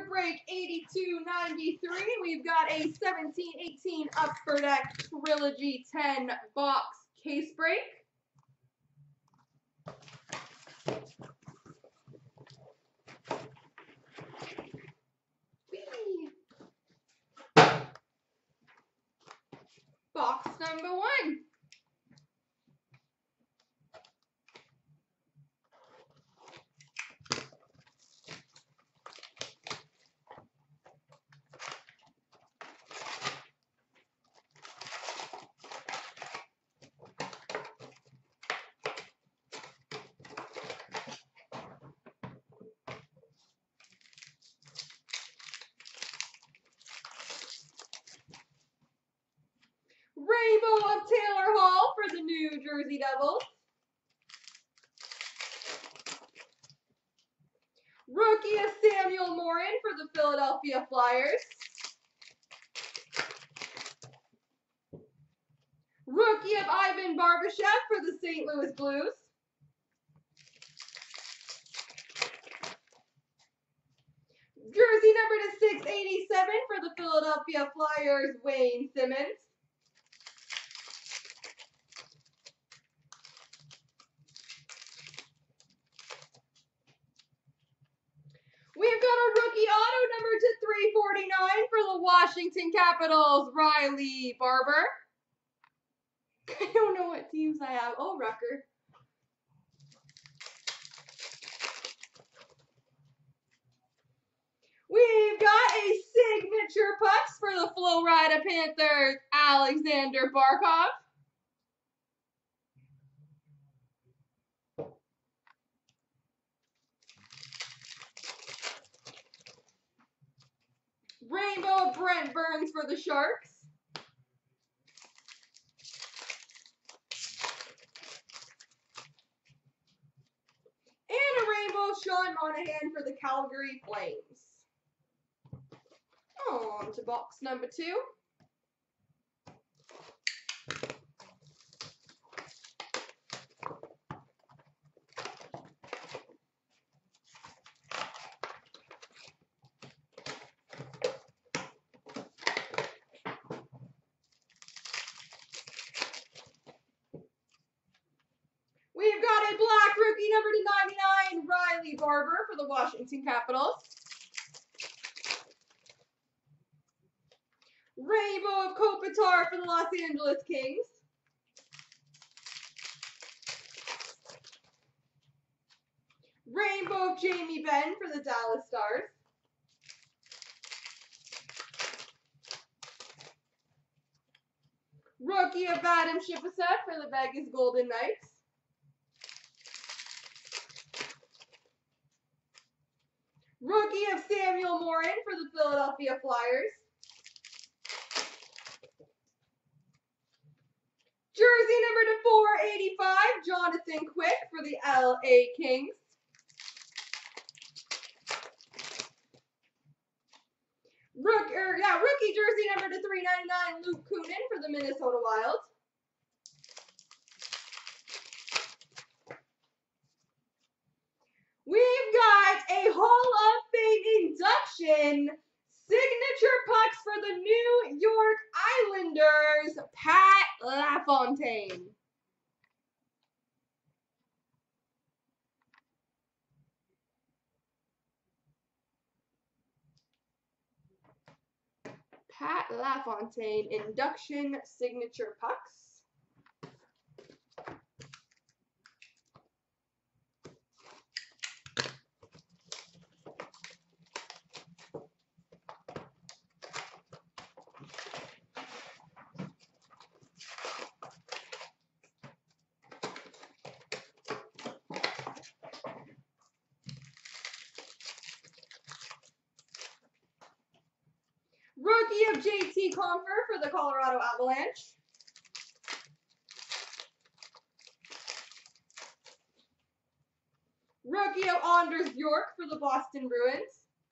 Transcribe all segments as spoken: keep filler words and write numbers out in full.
break eighty-two ninety-three. We've got a seventeen eighteen Upper Deck Trilogy ten box case break. Whee! Box number one. Rainbow of Taylor Hall for the New Jersey Devils. Rookie of Samuel Morin for the Philadelphia Flyers. Rookie of Ivan Barbashev for the Saint Louis Blues. Jersey number to six eighty-seven for the Philadelphia Flyers, Wayne Simmonds. We've got a rookie auto number to three forty-nine for the Washington Capitals, Riley Barber. I don't know what teams I have. Oh, Rucker. We've got a signature pucks for the Florida Panthers, Alexander Barkov. Rainbow Brent Burns for the Sharks. And a rainbow Sean Monahan for the Calgary Flames. On to box number two. We've got a black rookie number to ninety-nine, Riley Barber for the Washington Capitals. Rainbow of Kopitar for the Los Angeles Kings. Rainbow of Jamie Benn for the Dallas Stars. Rookie of Adam Shipacek for the Vegas Golden Knights. Rookie of Samuel Morin for the Philadelphia Flyers. Jersey number to four eighty-five, Jonathan Quick for the L A Kings. Rook, er, yeah, rookie jersey number to three ninety-nine, Luke Kunin for the Minnesota Wild. We've got a Hall of Fame induction, signature pucks for the New York Islanders, Pat LaFontaine. Pat LaFontaine induction signature pucks. Rookie of J T Compher for the Colorado Avalanche. Rookie of Anders Bjork for the Boston Bruins.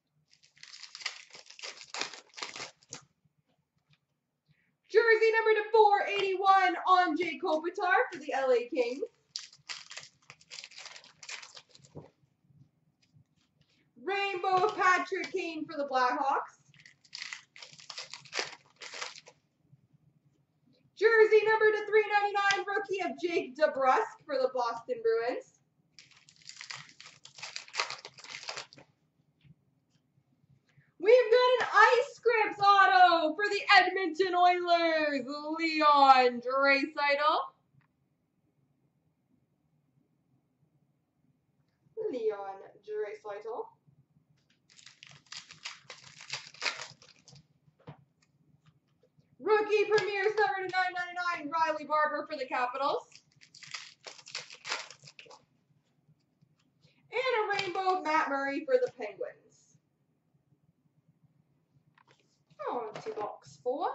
Jersey number to four eighty-one, Anze Kopitar for the L A Kings. Rainbow of Patrick Kane for the Blackhawks. Jersey number to three ninety-nine, rookie of Jake DeBrusk for the Boston Bruins. We've got an Ice Scripts auto for the Edmonton Oilers, Leon Draisaitl. Leon Draisaitl. Rookie Premier's number to nine ninety-nine, Riley Barber for the Capitals. And a rainbow of Matt Murray for the Penguins. On to box four.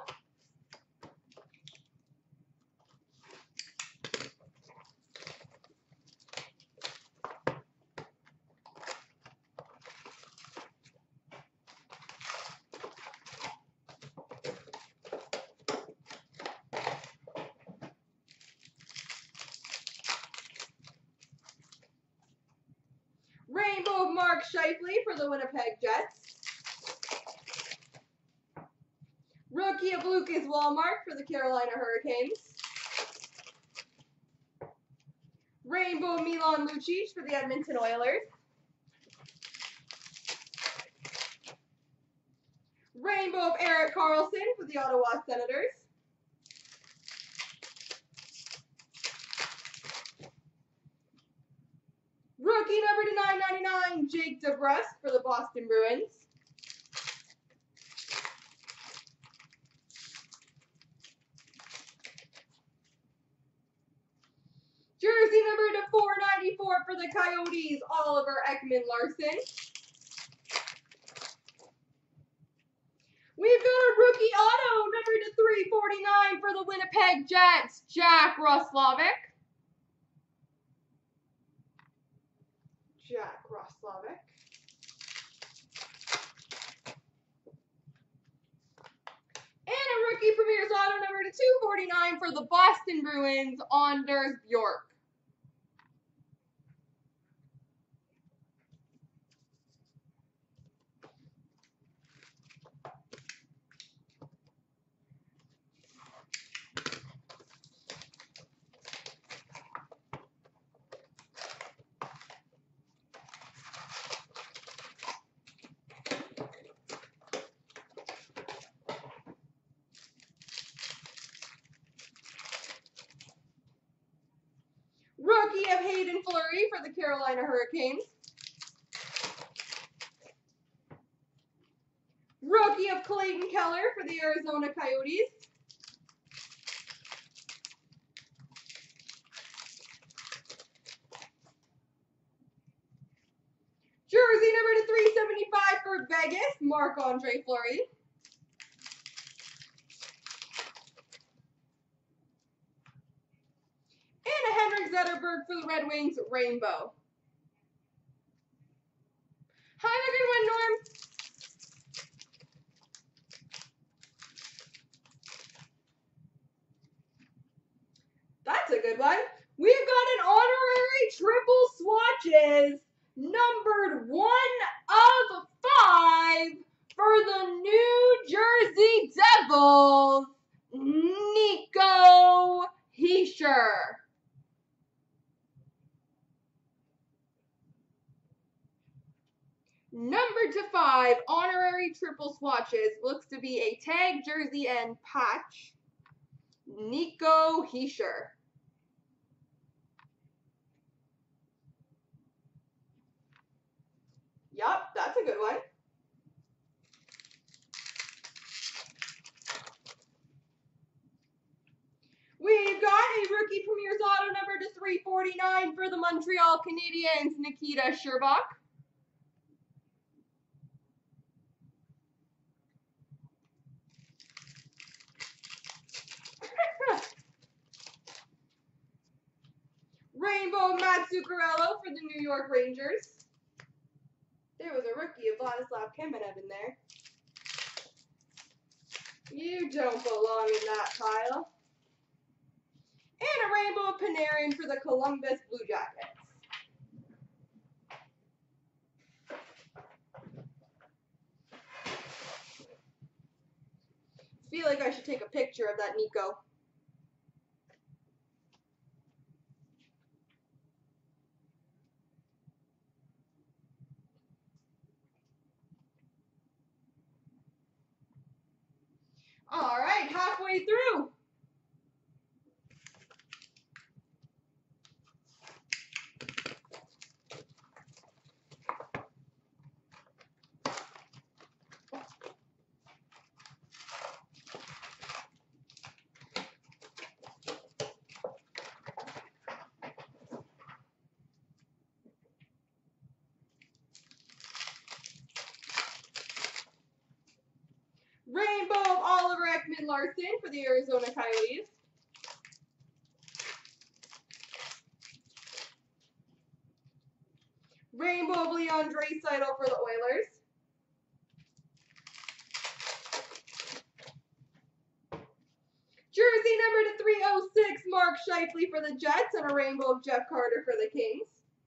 Rainbow of Mark Scheifele for the Winnipeg Jets. Rookie of Lucas Wallmark for the Carolina Hurricanes. Rainbow of Milan Lucic for the Edmonton Oilers. Rainbow of Erik Karlsson for the Ottawa Senators. Rookie number to nine ninety-nine, Jake DeBrusk for the Boston Bruins. Jersey number to four ninety-four for the Coyotes, Oliver Ekman-Larsson. We've got a rookie auto number to three forty-nine for the Winnipeg Jets, Jack Roslovic. Jack Roslovic. And a rookie Premier's auto number to two forty-nine for the Boston Bruins, Anders Bjork. Rookie of Hayden Fleury for the Carolina Hurricanes. Rookie of Clayton Keller for the Arizona Coyotes. Jersey number to three seventy-five for Vegas, Marc-Andre Fleury. Zetterberg for the Red Wings, Rainbow. Have a good one, Norm. That's a good one. We've got an honorary triple swatches, numbered one of five for the New Jersey Devils, Nico Hischier. Number to five, honorary triple swatches, looks to be a tag, jersey, and patch, Nico Hischier. Yup, that's a good one. We've got a rookie Premier's auto number to three forty-nine for the Montreal Canadiens, Nikita Scherbak. Rainbow Matt Zuccarello for the New York Rangers. There was a rookie of Vladislav Kamenev in there. You don't belong in that pile. And a rainbow of Panarin for the Columbus Blue Jackets. feel like I should take a picture of that Nico. All right, halfway through. Rainbow of Oliver Ekman-Larsson for the Arizona Coyotes. Rainbow of Leon Draisaitl for the Oilers. Jersey number to three oh six, Mark Scheifele for the Jets, and a rainbow of Jeff Carter for the Kings.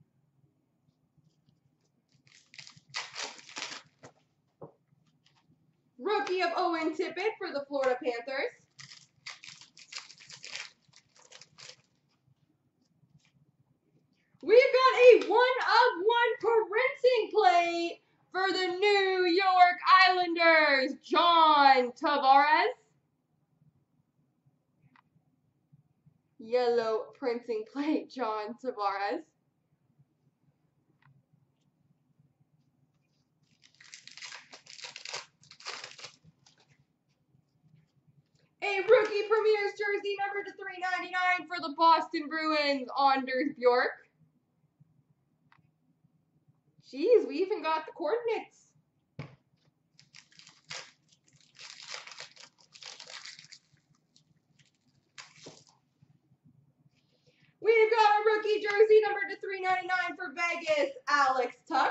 Rookie of Owen Tippett for the Florida Panthers. We've got a one-of-one printing plate for the New York Islanders, John Tavares. Yellow printing plate, John Tavares. A rookie Premier's jersey number to three ninety-nine for the Boston Bruins, Anders Bjork. Jeez, we even got the coordinates. We've got a rookie jersey number to three ninety-nine for Vegas, Alex Tuch.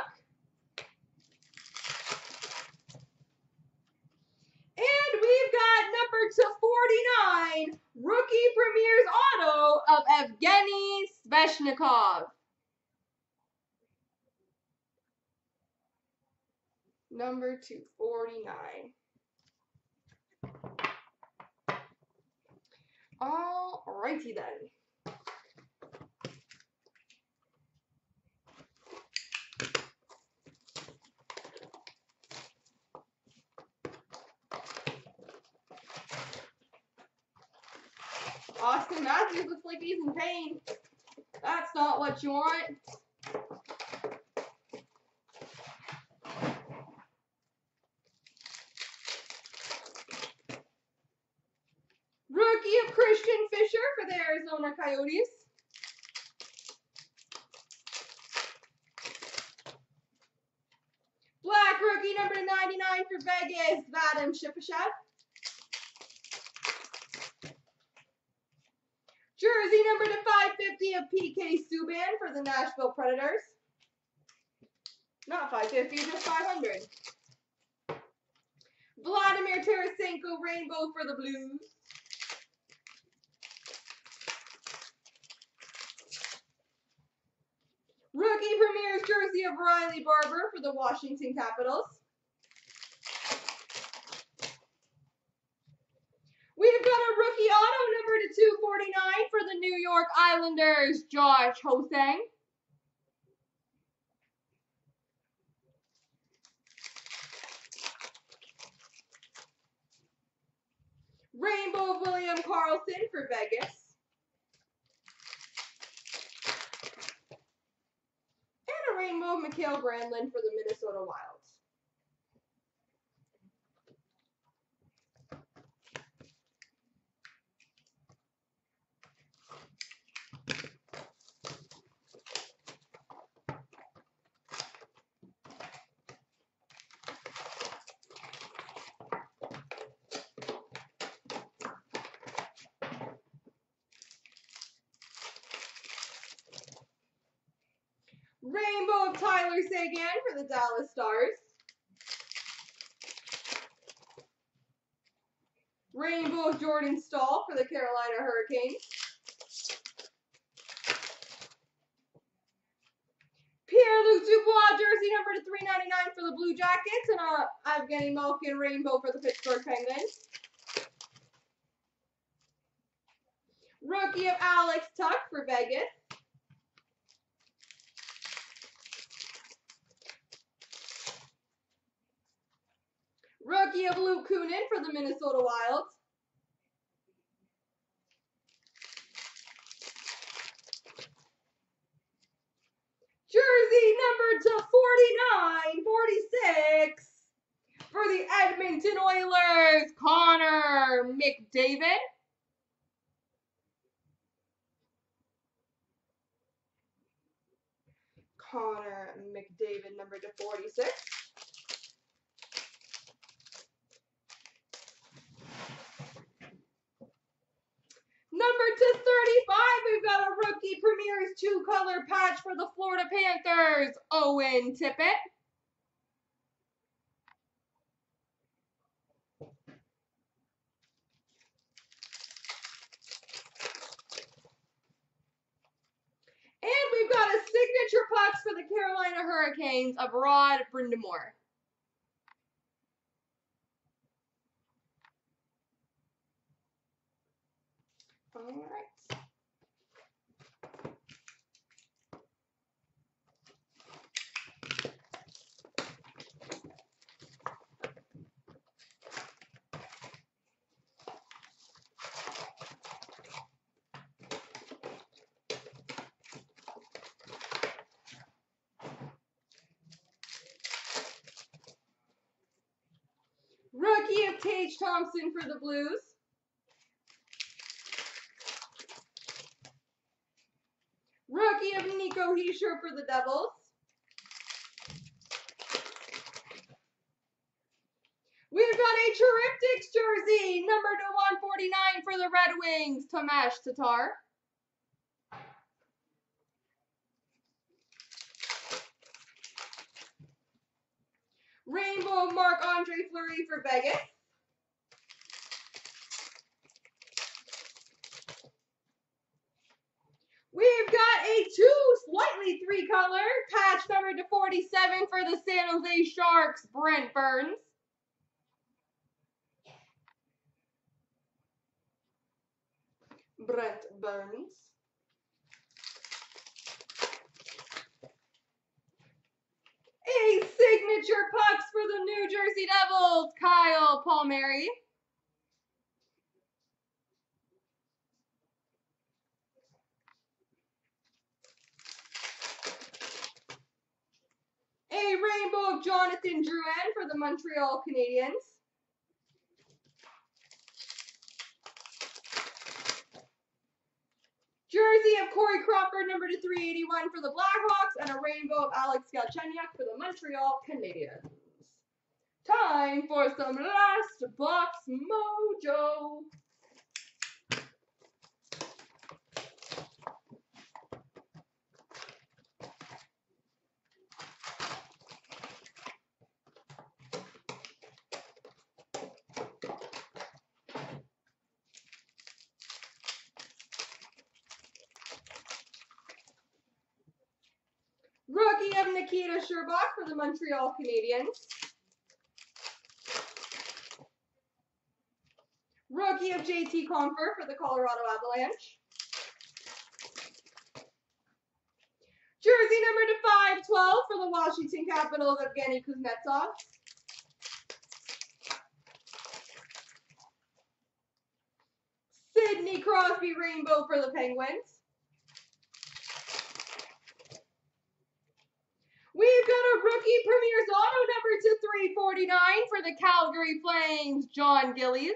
And we've got number to forty-nine, rookie Premier's auto of Evgeny Svechnikov. Number two forty-nine. Alrighty then. Austin Matthews looks like he's in pain. That's not what you want. Rookie of Christian Fischer for the Arizona Coyotes. Black rookie number ninety-nine for Vegas, Vadim Shipachyov. Jersey number to five fifty of P K Subban for the Nashville Predators. Not five fifty, just five hundred. Vladimir Tarasenko rainbow for the Blues. Rookie Premier's jersey of Riley Barber for the Washington Capitals. We've got a rookie auto number to two forty-nine for the New York Islanders, Josh Ho-Sang. Rainbow of William Karlsson for Vegas. And a rainbow of Mikael Granlund for the Minnesota Wild. Rainbow of Tyler Seguin for the Dallas Stars. Rainbow of Jordan Staal for the Carolina Hurricanes. Pierre-Luc Dubois jersey number to three ninety-nine for the Blue Jackets, and a Evgeny Malkin rainbow for the Pittsburgh Penguins. Rookie of Alex Tuck for Vegas. Rookie of Luke Kunin for the Minnesota Wild. Jersey number to forty-nine, forty-six for the Edmonton Oilers, Connor McDavid. Connor McDavid number to forty-six. Number to thirty-five, we've got a Rookie Premier's two-color patch for the Florida Panthers, Owen Tippett. And we've got a signature pucks for the Carolina Hurricanes of Rod Brind'Amour. All right. Rookie of Tage Thompson for the Blues. Rookie of Nico Hischier for the Devils. We've got a Terrifics jersey, number to one forty-nine for the Red Wings, Tomas Tatar. Rainbow Marc-Andre Fleury for Vegas. We've got a two, slightly three-color patch number to forty-seven for the San Jose Sharks, Brent Burns. Brent Burns. A signature pucks for the New Jersey Devils, Kyle Palmieri. A rainbow of Jonathan Drouin for the Montreal Canadiens. Jersey of Corey Crawford, number to three eighty-one for the Blackhawks, and a rainbow of Alex Galchenyuk for the Montreal Canadiens. Time for some last box mojo. Rookie of Nikita Sherbak for the Montreal Canadiens. Rookie of J T Compher for the Colorado Avalanche. Jersey number to five twelve for the Washington Capitals, Evgeny Kuznetsov. Sidney Crosby rainbow for the Penguins. We've got a Rookie Premier's Auto number to three forty-nine for the Calgary Flames, John Gillies.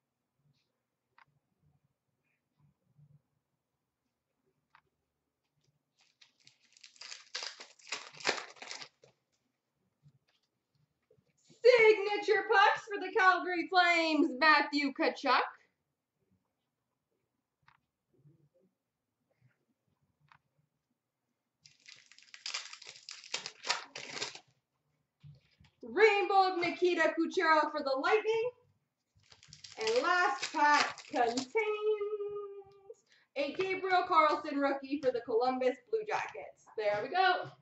Signature pucks for the Calgary Flames, Matthew Tkachuk. Rainbow of Nikita Kucherov for the Lightning. And last pack contains a Gabriel Carlson rookie for the Columbus Blue Jackets. There we go.